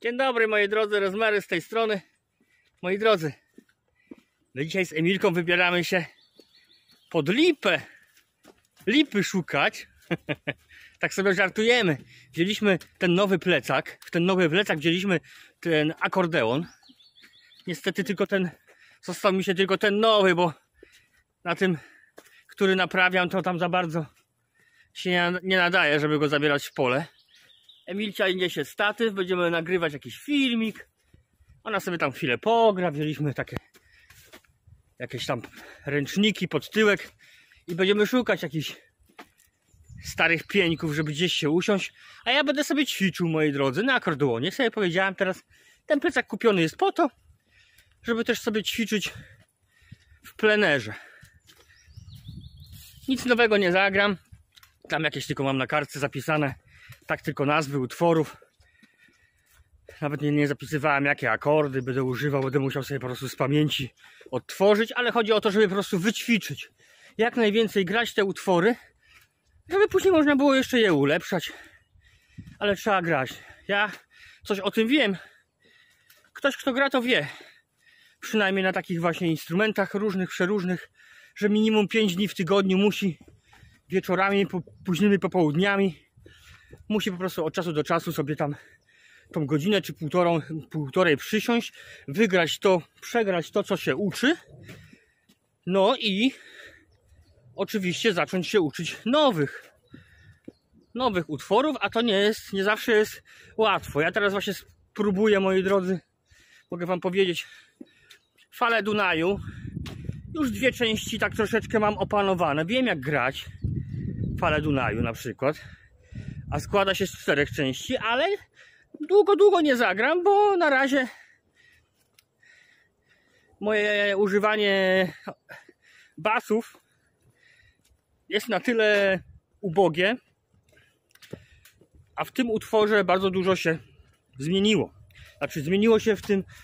Dzień dobry, moi drodzy, Rozmary z tej strony. Moi drodzy, my dzisiaj z Emilką wybieramy się pod Lipę. Lipy szukać. Tak sobie żartujemy. Wzięliśmy ten nowy plecak. W ten nowy plecak wzięliśmy ten akordeon. Niestety tylko ten, został mi się tylko ten nowy, bo na tym, który naprawiam, to tam za bardzo się nie nadaje, żeby go zabierać w pole. Emilcia niesie statyw, będziemy nagrywać jakiś filmik. Ona sobie tam chwilę pogra. Wzięliśmy takie jakieś tam ręczniki pod tyłek i będziemy szukać jakichś starych pieńków, żeby gdzieś się usiąść. A ja będę sobie ćwiczył, moi drodzy, na akordeonie. Sobie powiedziałem teraz, ten plecak kupiony jest po to, żeby też sobie ćwiczyć w plenerze. Nic nowego nie zagram. Tam jakieś tylko mam na kartce zapisane. Tak tylko nazwy utworów. Nawet nie zapisywałem, jakie akordy będę używał. Będę musiał sobie po prostu z pamięci odtworzyć. Ale chodzi o to, żeby po prostu wyćwiczyć. Jak najwięcej grać te utwory, żeby później można było jeszcze je ulepszać. Ale trzeba grać. Ja coś o tym wiem. Ktoś, kto gra, to wie. Przynajmniej na takich właśnie instrumentach różnych, przeróżnych, że minimum 5 dni w tygodniu musi wieczorami, późnymi popołudniami musi po prostu od czasu do czasu sobie tam tą godzinę czy półtorej przysiąść, wygrać to, przegrać to, co się uczy. No i oczywiście zacząć się uczyć nowych utworów, a to nie zawsze jest łatwo. Ja teraz właśnie spróbuję, moi drodzy, mogę wam powiedzieć, Falę Dunaju. Już 2 części tak troszeczkę mam opanowane. Wiem, jak grać Falę Dunaju na przykład. A składa się z 4 części, ale długo nie zagram, bo na razie moje używanie basów jest na tyle ubogie, a w tym utworze bardzo dużo się zmieniło. Znaczy zmieniło się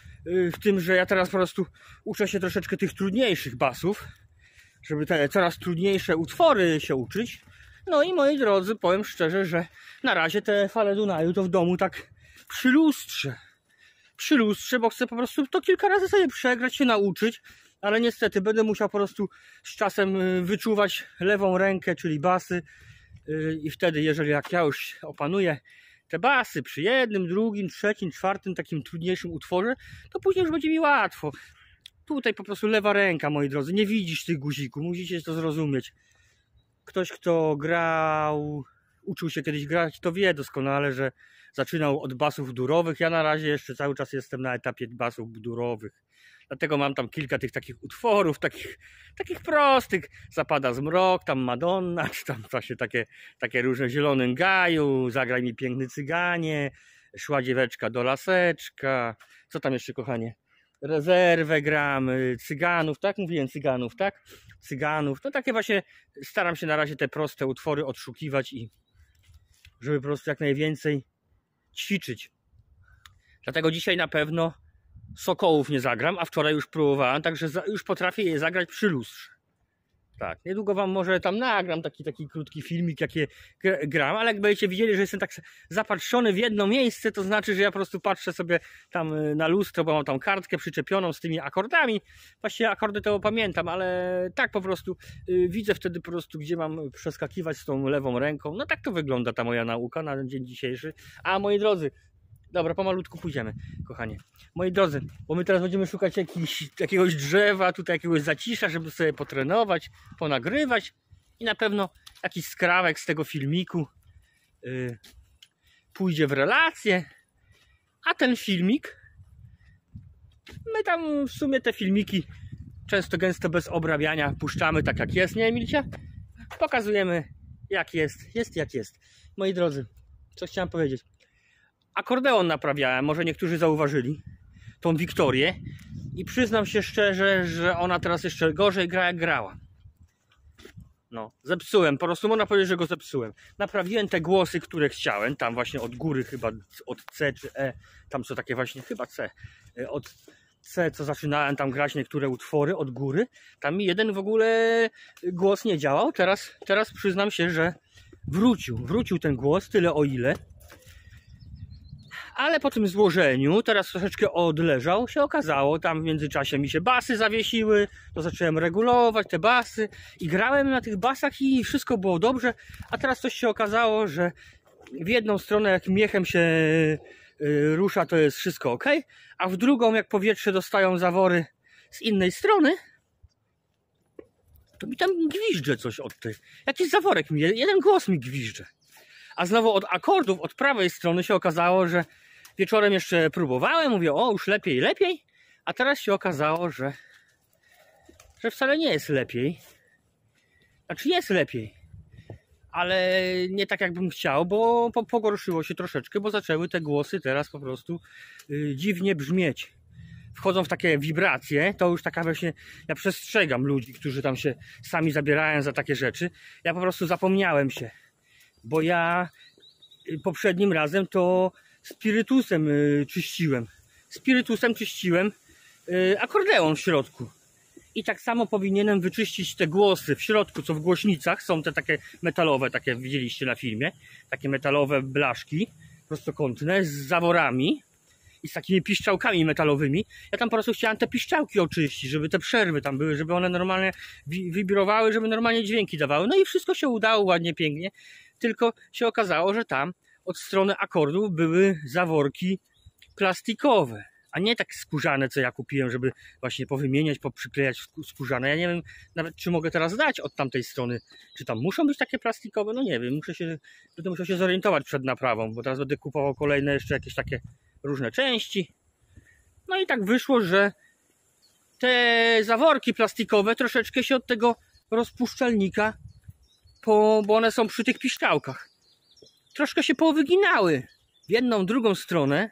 w tym, że ja teraz po prostu uczę się troszeczkę tych trudniejszych basów, żeby te coraz trudniejsze utwory się uczyć. No i moi drodzy, powiem szczerze, że na razie te Fale Dunaju to w domu tak przy lustrze, bo chcę po prostu to kilka razy sobie przegrać, się nauczyć, ale niestety będę musiał po prostu z czasem wyczuwać lewą rękę, czyli basy, i wtedy, jeżeli jak ja już opanuję te basy przy 1, 2, 3, 4 takim trudniejszym utworze, to później już będzie mi łatwo. Tutaj po prostu lewa ręka, moi drodzy, nie widzisz tych guzików, musicie to zrozumieć. Ktoś, kto grał, uczył się kiedyś grać, to wie doskonale, że zaczynał od basów durowych. Ja na razie jeszcze cały czas jestem na etapie basów durowych. Dlatego mam tam kilka tych takich utworów, takich prostych. Zapada zmrok, tam Madonna, czy tam właśnie takie różne w zielonym gaju, Zagraj mi piękny cyganie, Szła dzieweczka do laseczka. Co tam jeszcze, kochanie? Rezerwę gramy, cyganów, tak? Mówiłem cyganów, tak? Cyganów. No takie właśnie staram się na razie te proste utwory odszukiwać i żeby po prostu jak najwięcej ćwiczyć. Dlatego dzisiaj na pewno Sokołów nie zagram, a wczoraj już próbowałem, także już potrafię je zagrać przy lustrze. Tak, niedługo wam może tam nagram taki krótki filmik, jakie gram, ale jak będziecie widzieli, że jestem tak zapatrzony w jedno miejsce, to znaczy, że ja po prostu patrzę sobie tam na lustro, bo mam tam kartkę przyczepioną z tymi akordami. Właściwie akordy to pamiętam, ale tak po prostu widzę wtedy po prostu, gdzie mam przeskakiwać z tą lewą ręką. No tak to wygląda ta moja nauka na dzień dzisiejszy. A moi drodzy, dobra, pomalutku pójdziemy, kochanie. Moi drodzy, bo my teraz będziemy szukać jakiegoś drzewa, tutaj jakiegoś zacisza, żeby sobie potrenować, ponagrywać i na pewno jakiś skrawek z tego filmiku pójdzie w relację. A ten filmik, my tam w sumie te filmiki często gęsto bez obrabiania puszczamy tak jak jest, nie Emilcia? Pokazujemy jak jest jak jest. Moi drodzy, co chciałem powiedzieć? Akordeon naprawiałem, może niektórzy zauważyli tą Wiktorię i przyznam się szczerze, że ona teraz jeszcze gorzej gra jak grała. No, zepsułem, po prostu można powiedzieć, że go zepsułem. Naprawiłem te głosy, które chciałem, tam właśnie od góry chyba, od C czy E, tam są takie właśnie, chyba C, od C, co zaczynałem tam grać niektóre utwory od góry, tam mi jeden w ogóle głos nie działał, teraz przyznam się, że wrócił ten głos, tyle o ile. Ale po tym złożeniu, teraz troszeczkę odleżał, się okazało, tam w międzyczasie mi się basy zawiesiły, to zacząłem regulować te basy i grałem na tych basach i wszystko było dobrze, a teraz coś się okazało, że w jedną stronę jak miechem się rusza, to jest wszystko ok, a w drugą jak powietrze dostają zawory z innej strony, to mi tam gwizdże coś od tych, jakiś zaworek mi, jeden głos mi gwizdże. A znowu od akordów, od prawej strony się okazało, że wieczorem jeszcze próbowałem, mówię, o już lepiej, lepiej, a teraz się okazało, że wcale nie jest lepiej. Znaczy jest lepiej, ale nie tak jakbym chciał, bo pogorszyło się troszeczkę, bo zaczęły te głosy teraz po prostu dziwnie brzmieć. Wchodzą w takie wibracje, to już taka właśnie, ja przestrzegam ludzi, którzy tam się sami zabierają za takie rzeczy. Ja po prostu zapomniałem się, bo ja poprzednim razem to spirytusem czyściłem. Spirytusem czyściłem akordeon w środku. I tak samo powinienem wyczyścić te głosy w środku, co w głośnicach są te takie metalowe, takie widzieliście na filmie, takie metalowe blaszki prostokątne z zaworami i z takimi piszczałkami metalowymi. Ja tam po prostu chciałem te piszczałki oczyścić, żeby te przerwy tam były, żeby one normalnie wibrowały, żeby normalnie dźwięki dawały. No i wszystko się udało ładnie, pięknie, tylko się okazało, że tam od strony akordów były zaworki plastikowe, a nie tak skórzane, co ja kupiłem, żeby właśnie powymieniać, poprzyklejać skórzane. Ja nie wiem nawet, czy mogę teraz dać od tamtej strony. Czy tam muszą być takie plastikowe? No nie wiem, będę musiał się zorientować przed naprawą, bo teraz będę kupował kolejne jeszcze jakieś takie różne części. No i tak wyszło, że te zaworki plastikowe troszeczkę się od tego rozpuszczalnika, bo one są przy tych piszczałkach, troszkę się powyginały w jedną, drugą stronę.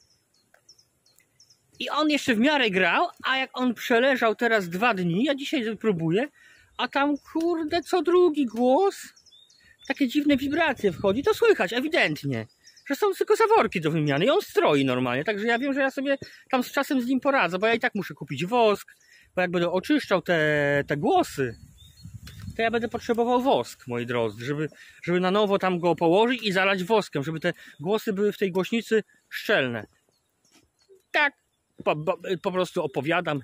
I on jeszcze w miarę grał, a jak on przeleżał teraz 2 dni, ja dzisiaj próbuję, a tam kurde co drugi głos, takie dziwne wibracje wchodzi, to słychać ewidentnie, że są tylko zaworki do wymiany i on stroi normalnie, także ja wiem, że ja sobie tam z czasem z nim poradzę, bo ja i tak muszę kupić wosk, bo jak będę oczyszczał te głosy, to ja będę potrzebował wosk, moi drodzy, żeby na nowo tam go położyć i zalać woskiem, żeby te głosy były w tej głośnicy szczelne. Tak po prostu opowiadam.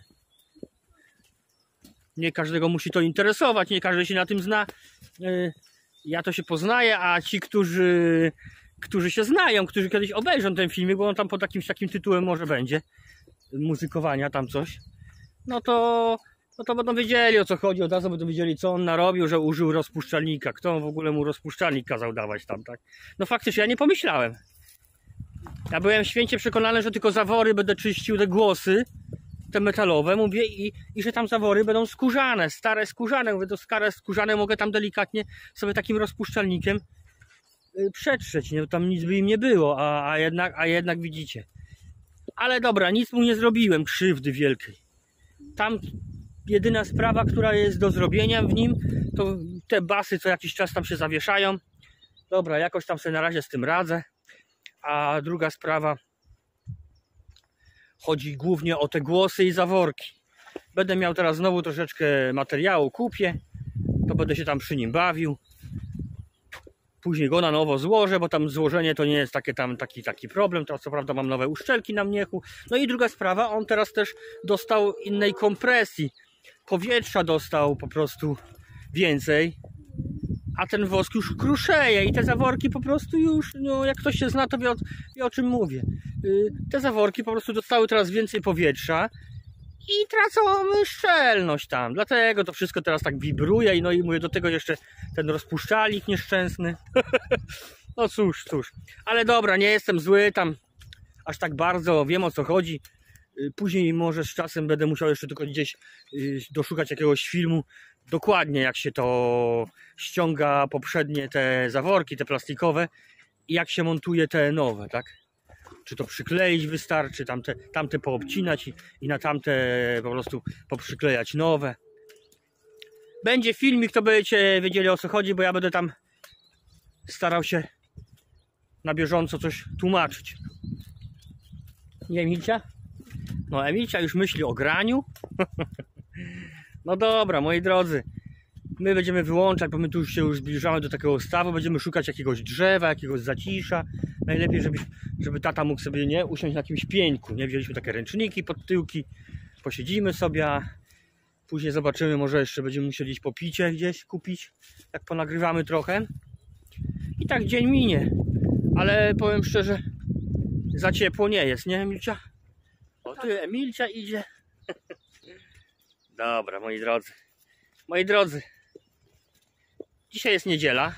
Nie każdego musi to interesować, nie każdy się na tym zna. Ja to się poznaję, a ci, którzy się znają, którzy kiedyś obejrzą ten filmik, bo on tam pod jakimś takim tytułem może będzie, muzykowania tam coś, no to będą wiedzieli, o co chodzi, od razu będą wiedzieli, co on narobił, że użył rozpuszczalnika, kto on w ogóle mu rozpuszczalnik kazał dawać tam, tak? No faktycznie, ja nie pomyślałem. Ja byłem święcie przekonany, że tylko zawory będę czyścił, te głosy, te metalowe, mówię, i że tam zawory będą skórzane, stare skórzane, mówię, to stare skórzane mogę tam delikatnie sobie takim rozpuszczalnikiem przetrzeć, nie? Tam nic by im nie było, a jednak widzicie. Ale dobra, nic mu nie zrobiłem, krzywdy wielkiej. Tam jedyna sprawa, która jest do zrobienia w nim, to te basy co jakiś czas tam się zawieszają. Dobra, jakoś tam sobie na razie z tym radzę. A druga sprawa, chodzi głównie o te głosy i zaworki. Będę miał teraz znowu troszeczkę materiału, kupię, to będę się tam przy nim bawił. Później go na nowo złożę, bo tam złożenie to nie jest taki problem. Teraz co prawda mam nowe uszczelki na mniechu. No i druga sprawa, on teraz też dostał innej kompresji. Powietrza dostał po prostu więcej. A ten wosk już kruszeje i te zaworki po prostu już, no jak ktoś się zna, to wie o czym mówię. Te zaworki po prostu dostały teraz więcej powietrza i tracą szczelność tam. Dlatego to wszystko teraz tak wibruje i no i mówię, do tego jeszcze ten rozpuszczalnik nieszczęsny. No cóż. Ale dobra, nie jestem zły tam aż tak bardzo, wiem o co chodzi. Później może z czasem będę musiał jeszcze tylko gdzieś doszukać jakiegoś filmu, dokładnie jak się to ściąga poprzednie te zaworki, te plastikowe i jak się montuje te nowe, tak? Czy to przykleić wystarczy, tamte poobcinać i na tamte po prostu poprzyklejać nowe. Będzie filmik, to będziecie wiedzieli o co chodzi, bo ja będę tam starał się na bieżąco coś tłumaczyć. Nie, Emilcia? No Emilcia już myśli o graniu. No dobra, moi drodzy. My będziemy wyłączać, bo my tu się już zbliżamy do takiego stawu, będziemy szukać jakiegoś drzewa, jakiegoś zacisza. Najlepiej, żeby tata mógł sobie nie usiąść na jakimś pieńku. Nie, wzięliśmy takie ręczniki pod tyłki, posiedzimy sobie, a później zobaczymy, może jeszcze będziemy musieli iść po picie gdzieś kupić, jak ponagrywamy trochę. I tak dzień minie, ale powiem szczerze, za ciepło nie jest, nie Emilcia? O, tu Emilcia idzie. Dobra, moi drodzy, dzisiaj jest niedziela.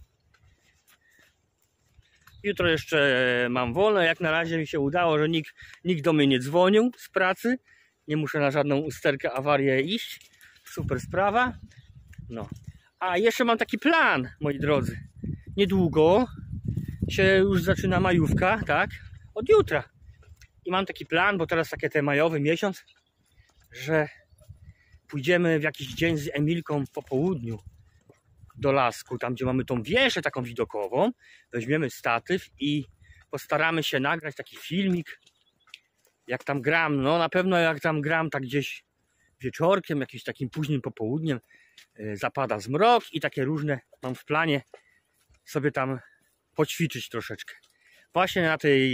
Jutro jeszcze mam wolne, jak na razie mi się udało, że nikt do mnie nie dzwonił z pracy. Nie muszę na żadną usterkę, awarię iść. Super sprawa. No. A jeszcze mam taki plan, moi drodzy. Niedługo się już zaczyna majówka, tak? Od jutra. I mam taki plan, bo teraz taki ten majowy miesiąc, że pójdziemy w jakiś dzień z Emilką po południu do lasku, tam gdzie mamy tą wieżę taką widokową. Weźmiemy statyw i postaramy się nagrać taki filmik, jak tam gram. No na pewno jak tam gram tak gdzieś wieczorkiem, jakimś takim późnym popołudniem, zapada zmrok i takie różne mam w planie sobie tam poćwiczyć troszeczkę. Właśnie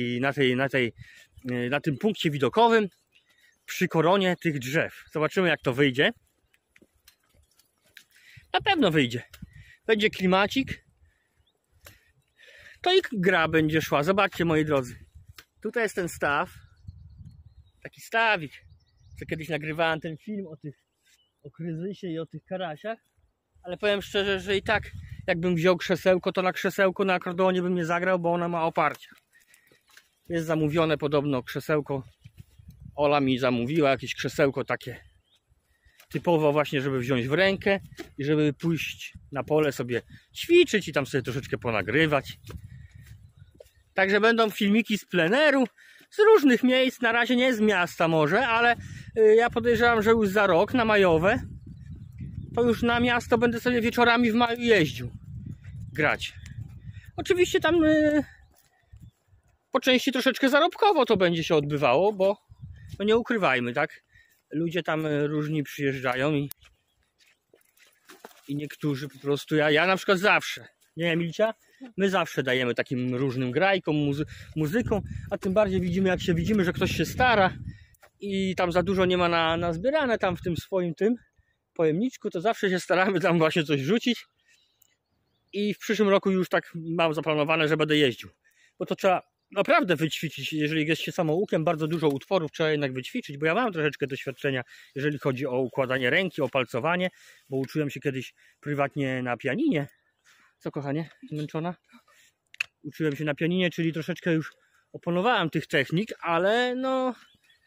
na tym punkcie widokowym przy koronie tych drzew. Zobaczymy, jak to wyjdzie. Na pewno wyjdzie. Będzie klimacik. To i gra będzie szła. Zobaczcie, moi drodzy. Tutaj jest ten staw. Taki stawik. Co kiedyś nagrywałem ten film o kryzysie i o tych karasiach. Ale powiem szczerze, że i tak jakbym wziął krzesełko, to na krzesełko na akordeonie bym nie zagrał, bo ona ma oparcia. Jest zamówione podobno krzesełko. Ola mi zamówiła jakieś krzesełko takie typowo właśnie, żeby wziąć w rękę i żeby pójść na pole sobie ćwiczyć i tam sobie troszeczkę ponagrywać. Także będą filmiki z pleneru, z różnych miejsc, na razie nie z miasta może, ale ja podejrzewam, że już za rok na majowe to już na miasto będę sobie wieczorami w maju jeździł grać. Oczywiście tam po części troszeczkę zarobkowo to będzie się odbywało, bo no nie ukrywajmy, tak? Ludzie tam różni przyjeżdżają i niektórzy po prostu, ja na przykład zawsze, nie Emilcia? My zawsze dajemy takim różnym grajkom, muzykom, a tym bardziej widzimy, jak się widzimy, że ktoś się stara i tam za dużo nie ma na zbierane tam w tym swoim pojemniczku, to zawsze się staramy tam właśnie coś rzucić i w przyszłym roku już tak mam zaplanowane, że będę jeździł, bo to trzeba naprawdę wyćwiczyć, jeżeli jest się samoukiem, bardzo dużo utworów trzeba jednak wyćwiczyć, bo ja mam troszeczkę doświadczenia, jeżeli chodzi o układanie ręki, o palcowanie, bo uczyłem się kiedyś prywatnie na pianinie. Co, kochanie? Zmęczona? Uczyłem się na pianinie, czyli troszeczkę już opanowałem tych technik, ale no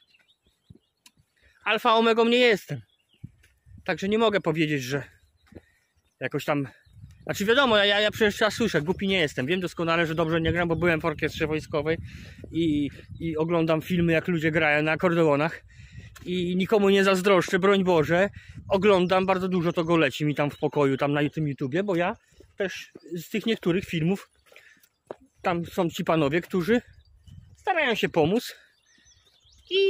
alfa omegą nie jestem. Także nie mogę powiedzieć, że jakoś tam... Znaczy wiadomo, ja przecież słyszę, głupi nie jestem. Wiem doskonale, że dobrze nie gram, bo byłem w orkiestrze wojskowej i oglądam filmy, jak ludzie grają na akordeonach i nikomu nie zazdroszczę, broń Boże. Oglądam, bardzo dużo tego leci mi tam w pokoju, tam na tym YouTubie, bo ja też z tych niektórych filmów tam są ci panowie, którzy starają się pomóc i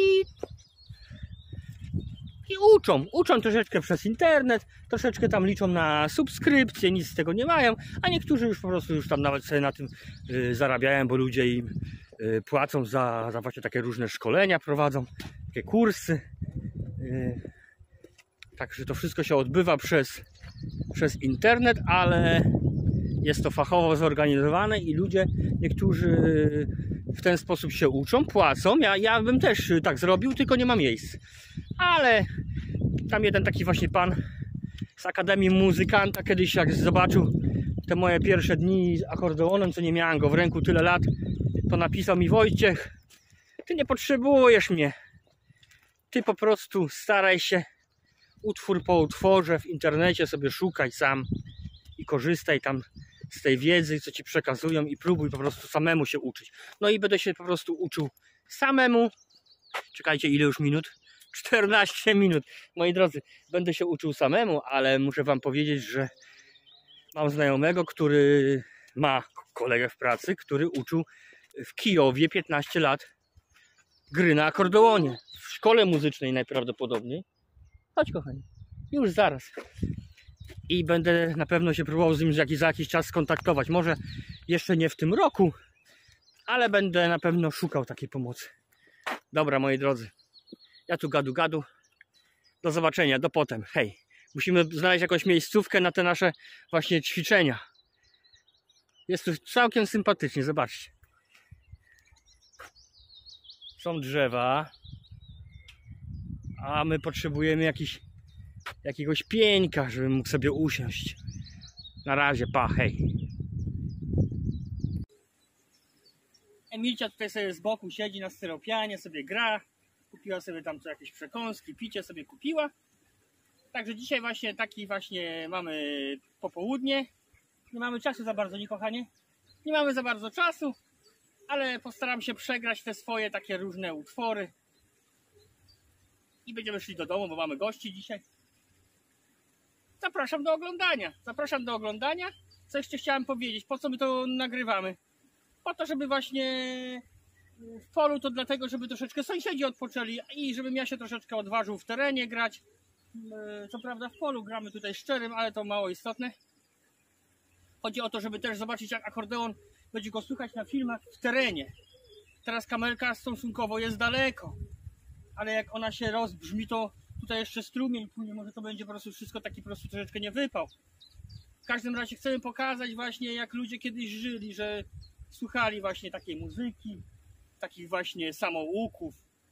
uczą troszeczkę przez internet, troszeczkę tam liczą na subskrypcje, nic z tego nie mają, a niektórzy już po prostu już tam nawet sobie na tym zarabiają, bo ludzie im płacą za właśnie takie różne szkolenia, prowadzą takie kursy. Także to wszystko się odbywa przez internet, ale jest to fachowo zorganizowane i ludzie, niektórzy w ten sposób się uczą, płacą. Ja bym też tak zrobił, tylko nie ma miejsc. Ale tam jeden taki właśnie pan z Akademii Muzykanta kiedyś, jak zobaczył te moje pierwsze dni z akordeonem, co nie miałem go w ręku tyle lat, to napisał mi: Wojciech, ty nie potrzebujesz mnie, ty po prostu staraj się utwór po utworze w internecie sobie szukaj sam i korzystaj tam z tej wiedzy, co ci przekazują, i próbuj po prostu samemu się uczyć. No i będę się po prostu uczył samemu. Czekajcie, ile już minut? 14 minut. Moi drodzy, będę się uczył samemu, ale muszę wam powiedzieć, że mam znajomego, który ma kolegę w pracy, który uczył w Kijowie 15 lat gry na akordeonie. W szkole muzycznej najprawdopodobniej. Chodź, kochani. Już zaraz. i będę na pewno się próbował z nim za jakiś czas skontaktować. Może jeszcze nie w tym roku, ale będę na pewno szukał takiej pomocy. Dobra, moi drodzy, ja tu gadu. Do zobaczenia, do potem. Hej, musimy znaleźć jakąś miejscówkę na te nasze właśnie ćwiczenia. Jest tu całkiem sympatycznie, zobaczcie. Są drzewa, a my potrzebujemy jakiegoś pieńka, żebym mógł sobie usiąść. Na razie, pa, hej. Emilcia tutaj sobie z boku siedzi na styropianie, sobie gra. Kupiła sobie tam co jakieś przekąski, picie sobie kupiła. Także dzisiaj właśnie taki właśnie mamy popołudnie. Nie mamy czasu za bardzo, nie kochanie? Nie mamy za bardzo czasu, ale postaram się przegrać te swoje takie różne utwory. I będziemy szli do domu, bo mamy gości dzisiaj. Zapraszam do oglądania. Co jeszcze chciałem powiedzieć, po co my to nagrywamy? Po to, żeby właśnie w polu, to dlatego, żeby troszeczkę sąsiedzi odpoczęli i żebym ja się troszeczkę odważył w terenie grać. Co prawda w polu gramy tutaj szczerym, ale to mało istotne. Chodzi o to, żeby też zobaczyć, jak akordeon będzie go słychać na filmach w terenie. Teraz kamerka stosunkowo jest daleko, ale jak ona się rozbrzmi, to tutaj jeszcze strumień płynie, może to będzie po prostu wszystko taki po prostu troszeczkę nie wypał. W każdym razie chcemy pokazać właśnie, jak ludzie kiedyś żyli, że słuchali właśnie takiej muzyki, takich właśnie samouków.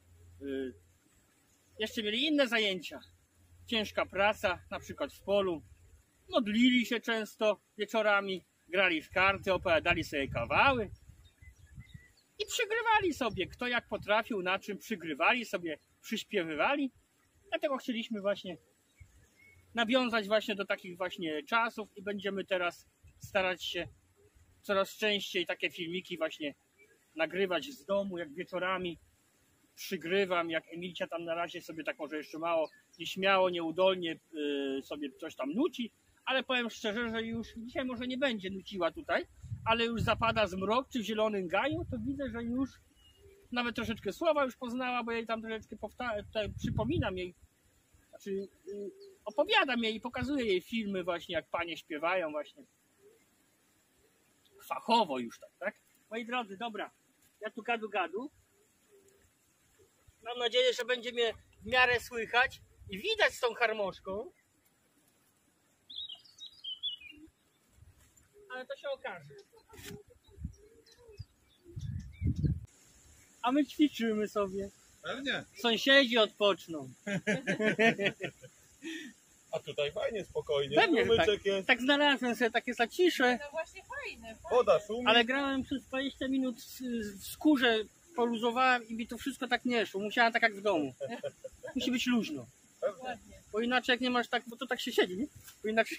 Jeszcze mieli inne zajęcia. Ciężka praca, na przykład w polu. Modlili się często wieczorami, grali w karty, opowiadali sobie kawały i przygrywali sobie, kto jak potrafił, na czym przygrywali sobie, przyśpiewywali. Dlatego chcieliśmy właśnie nawiązać właśnie do takich właśnie czasów i będziemy teraz starać się coraz częściej takie filmiki właśnie nagrywać z domu, jak wieczorami przygrywam, jak Emilcia tam na razie sobie tak może jeszcze mało, nieśmiało, nieudolnie sobie coś tam nuci, ale powiem szczerze, że już dzisiaj może nie będzie nuciła tutaj, ale już zapada zmrok, czy w Zielonym Gaju, to widzę, że już nawet troszeczkę słowa już poznała, bo jej tam troszeczkę przypominam jej, znaczy opowiadam jej i pokazuję jej filmy właśnie, jak panie śpiewają właśnie fachowo już tak? Moi drodzy, dobra, ja tu gadu. Mam nadzieję, że będzie mnie w miarę słychać i widać z tą harmoszką. Ale to się okaże. A my ćwiczymy sobie. Pewnie. Sąsiedzi odpoczną. A tutaj fajnie, spokojnie. Pewnie, że tak. Jest. Tak znalazłem sobie takie zacisze. No właśnie fajne. Woda szumi. Ale grałem przez 20 minut w skórze, poluzowałem i mi to wszystko tak nie szło. Musiałem tak jak w domu. Musi być luźno. Ładnie. Bo inaczej jak nie masz tak, bo to tak się siedzi, nie? Bo inaczej...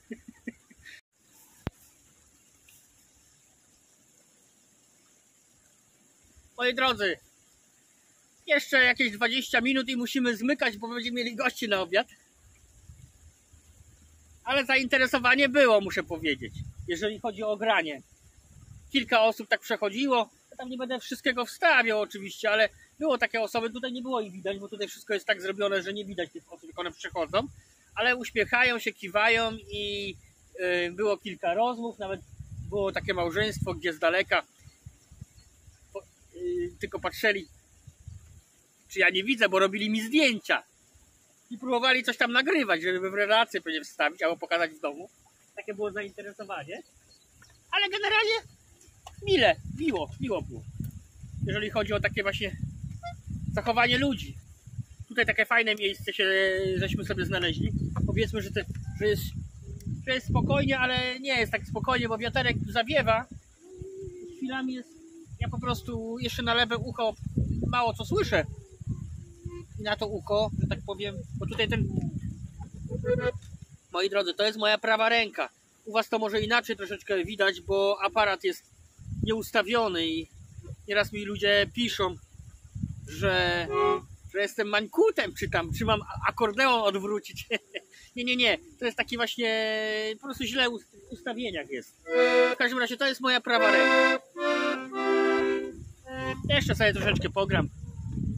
Moi drodzy, jeszcze jakieś 20 minut i musimy zmykać, bo będziemy mieli gości na obiad. Ale zainteresowanie było, muszę powiedzieć, jeżeli chodzi o granie. Kilka osób tak przechodziło. Ja tam nie będę wszystkiego wstawiał oczywiście, ale było takie osoby, tutaj nie było ich widać, bo tutaj wszystko jest tak zrobione, że nie widać tych osób, jak one przechodzą. Ale uśmiechają się, kiwają i było kilka rozmów, nawet było takie małżeństwo, gdzie z daleka tylko patrzyli, czy ja nie widzę, bo robili mi zdjęcia i próbowali coś tam nagrywać, żeby w relację pewnie wstawić albo pokazać w domu. Takie było zainteresowanie, ale generalnie miło było, jeżeli chodzi o takie właśnie zachowanie ludzi. Tutaj takie fajne miejsce żeśmy sobie znaleźli. Powiedzmy, że jest spokojnie, ale nie jest tak spokojnie, bo wiaterek zawiewa. Chwilami jest. Ja po prostu jeszcze na lewe ucho mało co słyszę. I na to ucho, że tak powiem, bo tutaj moi drodzy, to jest moja prawa ręka. U was to może inaczej troszeczkę widać, bo aparat jest nieustawiony i nieraz mi ludzie piszą, że jestem mańkutem, czy mam akordeon odwrócić. Nie. To jest taki właśnie, po prostu źle w ustawieniach jest. W każdym razie to jest moja prawa ręka. Jeszcze sobie troszeczkę pogram.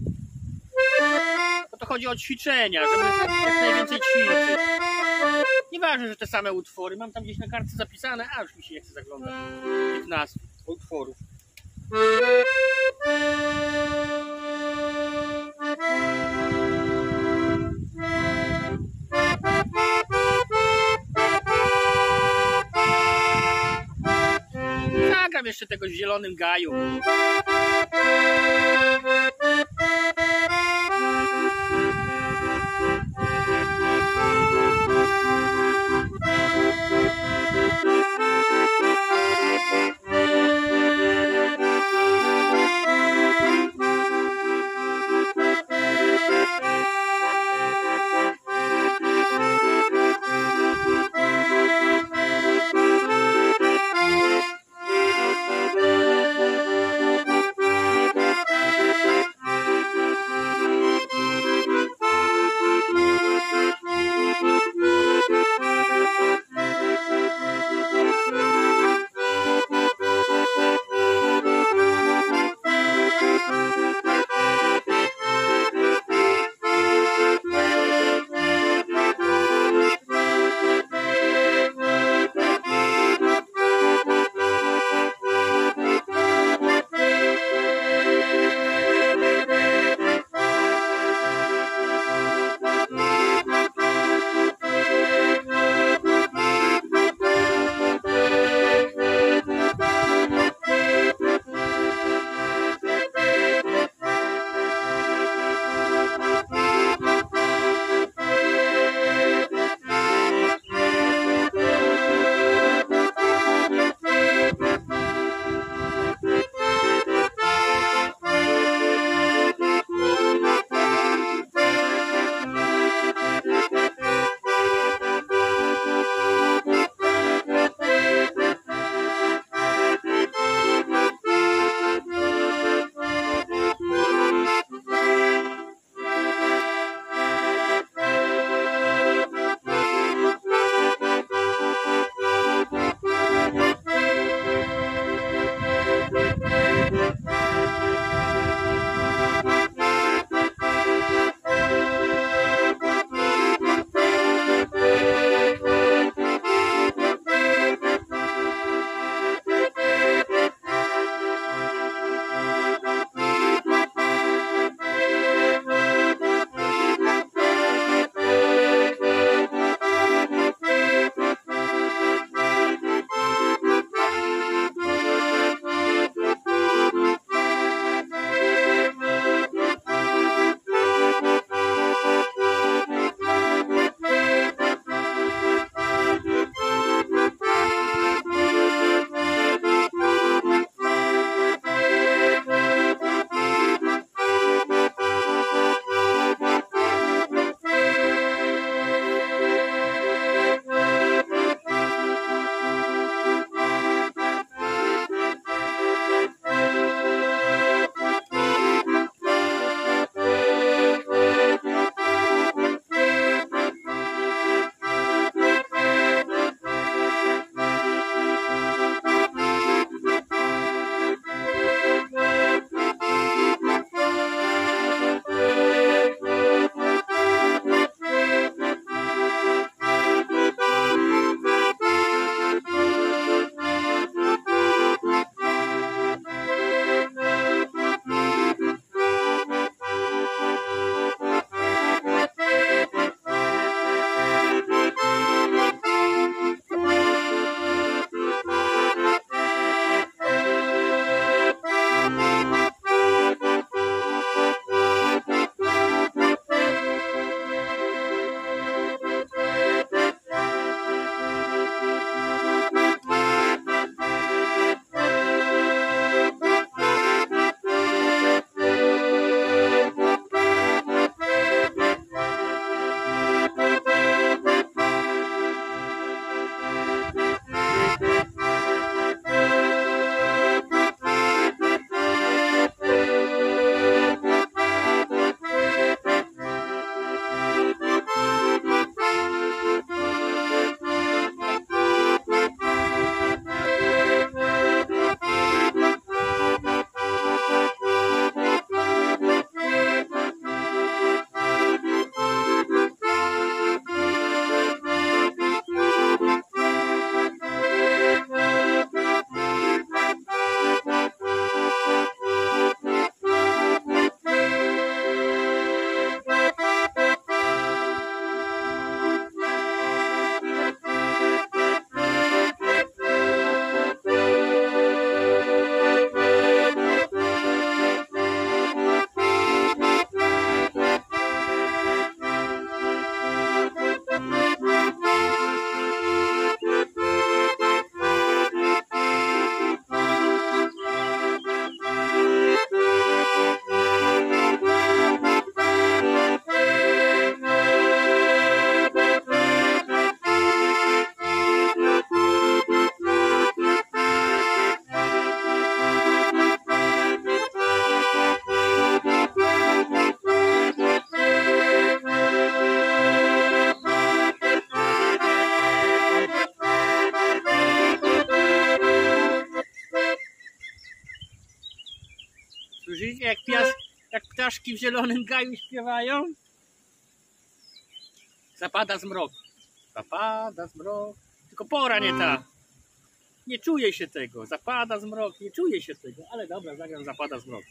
Bo to chodzi o ćwiczenia, żeby jak najwięcej ćwiczyć. Nieważne, że te same utwory. Mam tam gdzieś na kartce zapisane, a już mi się nie chce zaglądać. 15 utworów. Zagram jeszcze tego w Zielonym Gaju. Jak ptaszki w zielonym gaju śpiewają. Zapada zmrok. Zapada zmrok. Tylko pora nie ta. Nie czuję się tego. Zapada zmrok. Nie czuję się tego. Ale dobra, zagram Zapada zmrok.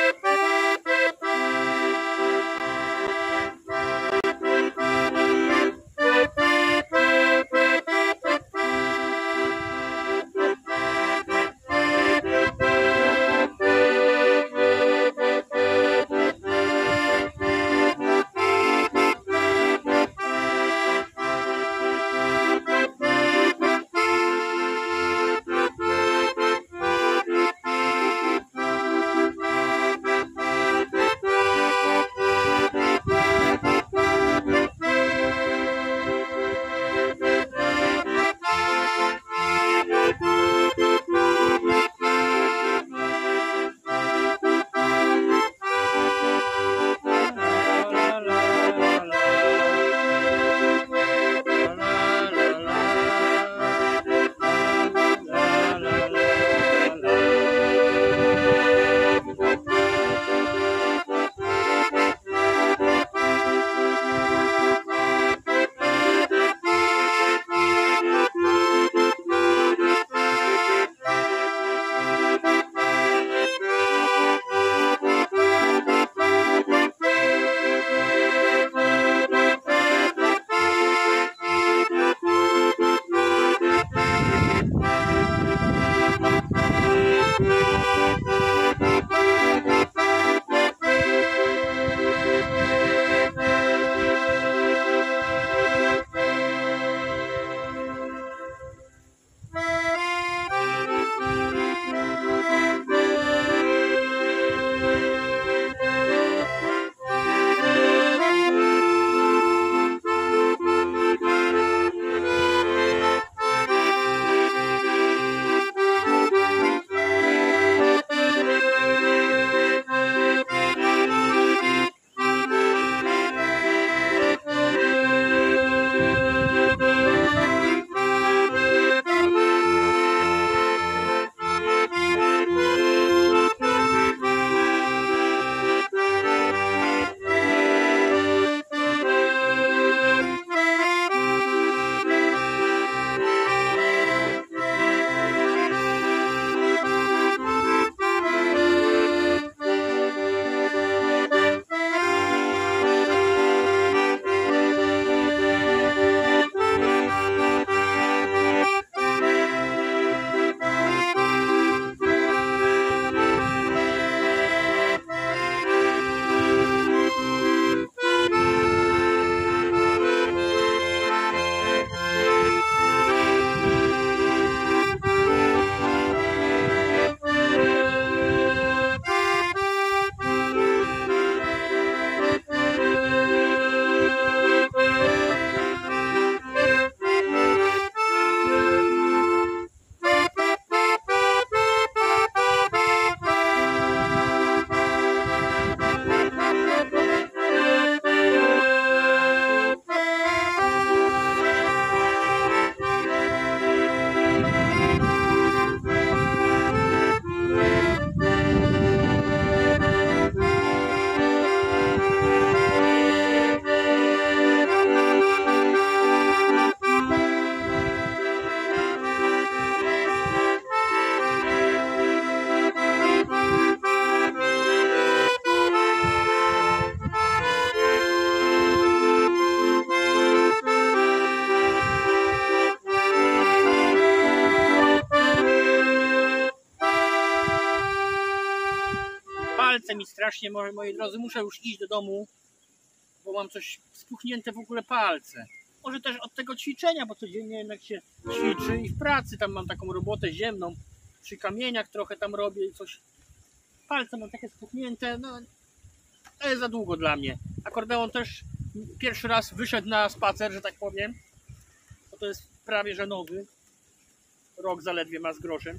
palce mi strasznie, moi drodzy, muszę już iść do domu, bo mam coś spuchnięte w ogóle palce. Może też od tego ćwiczenia, bo codziennie jednak się ćwiczy i w pracy tam mam taką robotę ziemną, przy kamieniach trochę tam robię i coś. Palce mam takie spuchnięte, no to jest za długo dla mnie. Akordeon też pierwszy raz wyszedł na spacer, że tak powiem, bo to jest prawie że nowy. Rok zaledwie ma z groszem.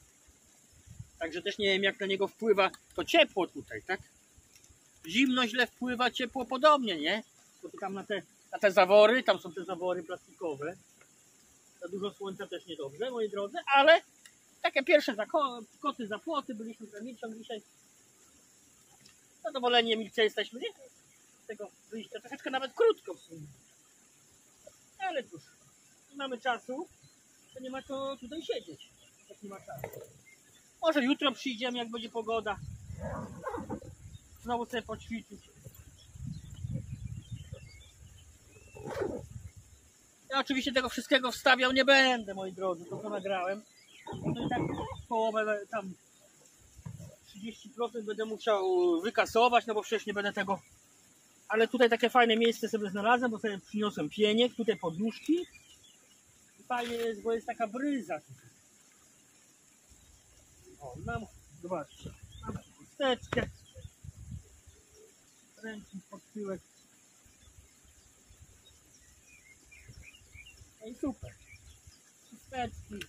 Także też nie wiem, jak na niego wpływa to ciepło tutaj, tak? Zimno źle wpływa, ciepło podobnie, nie? Spotykam na te zawory, tam są te zawory plastikowe. Za dużo słońca też niedobrze, moi drodzy, ale takie pierwsze koty za płoty, byliśmy za Milczą dzisiaj. Zadowoleni Emilce jesteśmy, nie? Z tego wyjścia, troszeczkę nawet krótko w sumie. Ale cóż, nie mamy czasu, to nie ma co tutaj siedzieć, jak nie ma czasu. Może jutro przyjdziemy, jak będzie pogoda. Znowu sobie poćwiczyć. Ja oczywiście tego wszystkiego wstawiał nie będę, moi drodzy, to co nagrałem. No i tak połowę, tam 30% będę musiał wykasować, no bo przecież nie będę tego... Ale tutaj takie fajne miejsce sobie znalazłem, bo sobie przyniosłem pieniek, tutaj poduszki. I fajnie jest, bo jest taka bryza tutaj. O, mam, zobaczcie, mam chusteczkę. Ręcznik pod tyłek. No i super. Chusteczki.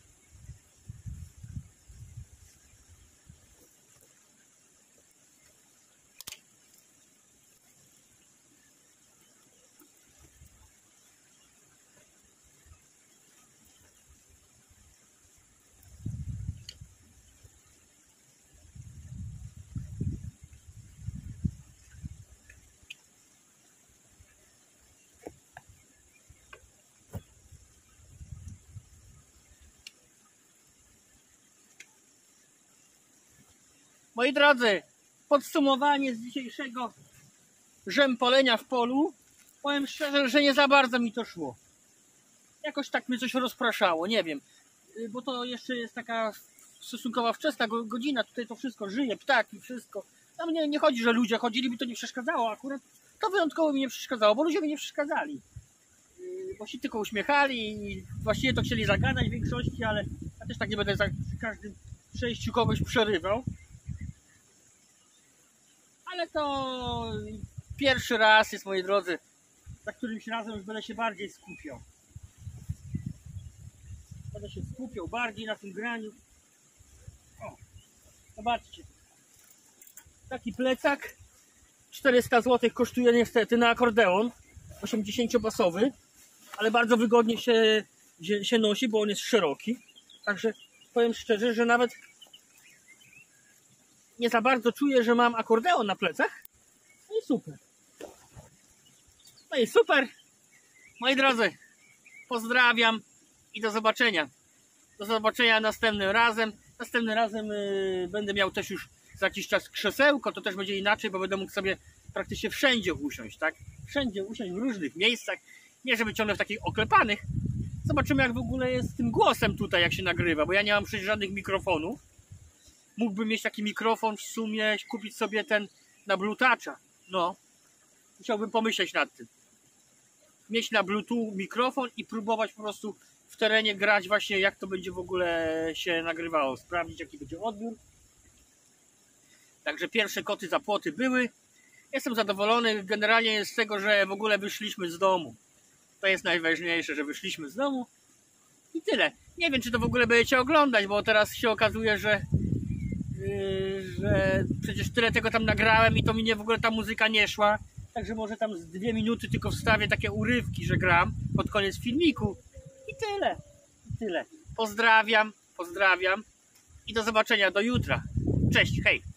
Moi drodzy, podsumowanie z dzisiejszego rzępolenia w polu. Powiem szczerze, że nie za bardzo mi to szło. Jakoś tak mnie coś rozpraszało, nie wiem. Bo to jeszcze jest taka stosunkowo wczesna godzina, tutaj to wszystko żyje, ptaki, wszystko. Tam nie chodzi, że ludzie chodzili, mi to nie przeszkadzało akurat. To wyjątkowo mi nie przeszkadzało, bo ludzie mi nie przeszkadzali. Bo się tylko uśmiechali i właściwie to chcieli zagadać w większości, ale ja też tak nie będę przy każdym przejściu kogoś przerywał. Ale to pierwszy raz jest, moi drodzy, za którymś razem już będę się bardziej skupiał. Będę się skupiał bardziej na tym graniu. O, zobaczcie. Taki plecak 400 zł kosztuje niestety na akordeon 80-basowy, ale bardzo wygodnie się nosi, bo on jest szeroki. Także powiem szczerze, że nawet nie za bardzo czuję, że mam akordeon na plecach. No i super. No i super. Moi drodzy, pozdrawiam i do zobaczenia. Do zobaczenia następnym razem. Następnym razem będę miał też już za jakiś czas krzesełko. To też będzie inaczej, bo będę mógł sobie praktycznie wszędzie usiąść, tak? Wszędzie usiąść w różnych miejscach. Nie żeby ciągle w takich oklepanych. Zobaczymy, jak w ogóle jest z tym głosem tutaj, jak się nagrywa, bo ja nie mam przecież żadnych mikrofonów. Mógłbym mieć taki mikrofon w sumie, kupić sobie ten na Bluetooth'a. No, musiałbym pomyśleć nad tym. Mieć na Bluetooth mikrofon i próbować po prostu w terenie grać właśnie, jak to będzie w ogóle się nagrywało. Sprawdzić, jaki będzie odbiór. Także pierwsze koty za płoty były. Jestem zadowolony generalnie z tego, że w ogóle wyszliśmy z domu. To jest najważniejsze, że wyszliśmy z domu. I tyle. Nie wiem, czy to w ogóle będziecie oglądać, bo teraz się okazuje, że przecież tyle tego tam nagrałem i to mi w ogóle ta muzyka nie szła. Także może tam z 2 minuty tylko wstawię takie urywki, że gram pod koniec filmiku. I tyle. I tyle. Pozdrawiam i do zobaczenia do jutra. Cześć, hej.